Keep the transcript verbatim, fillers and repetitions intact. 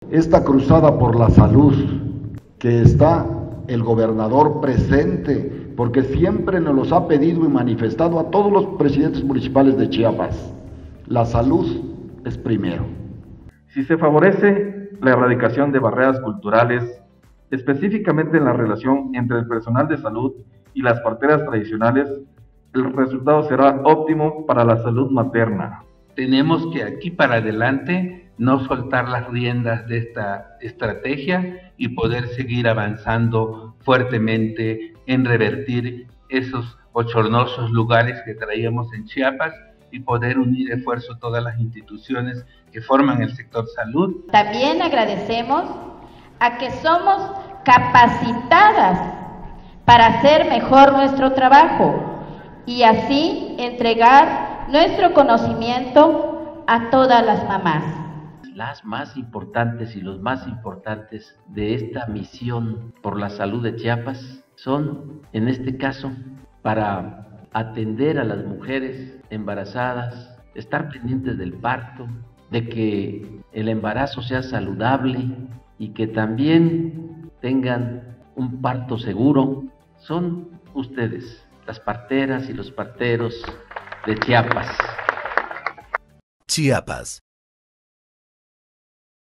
Esta cruzada por la salud, que está el gobernador presente, porque siempre nos los ha pedido y manifestado a todos los presidentes municipales de Chiapas. La salud es primero. Si se favorece la erradicación de barreras culturales, específicamente en la relación entre el personal de salud y las parteras tradicionales, el resultado será óptimo para la salud materna. Tenemos que aquí para adelante no soltar las riendas de esta estrategia y poder seguir avanzando fuertemente en revertir esos bochornosos lugares que traíamos en Chiapas y poder unir esfuerzos todas las instituciones que forman el sector salud. También agradecemos a que somos capacitadas para hacer mejor nuestro trabajo y así entregar nuestro conocimiento a todas las mamás. Las más importantes y los más importantes de esta misión por la salud de Chiapas son, en este caso, para atender a las mujeres embarazadas, estar pendientes del parto, de que el embarazo sea saludable y que también tengan un parto seguro. Son ustedes, las parteras y los parteros de Chiapas. Chiapas,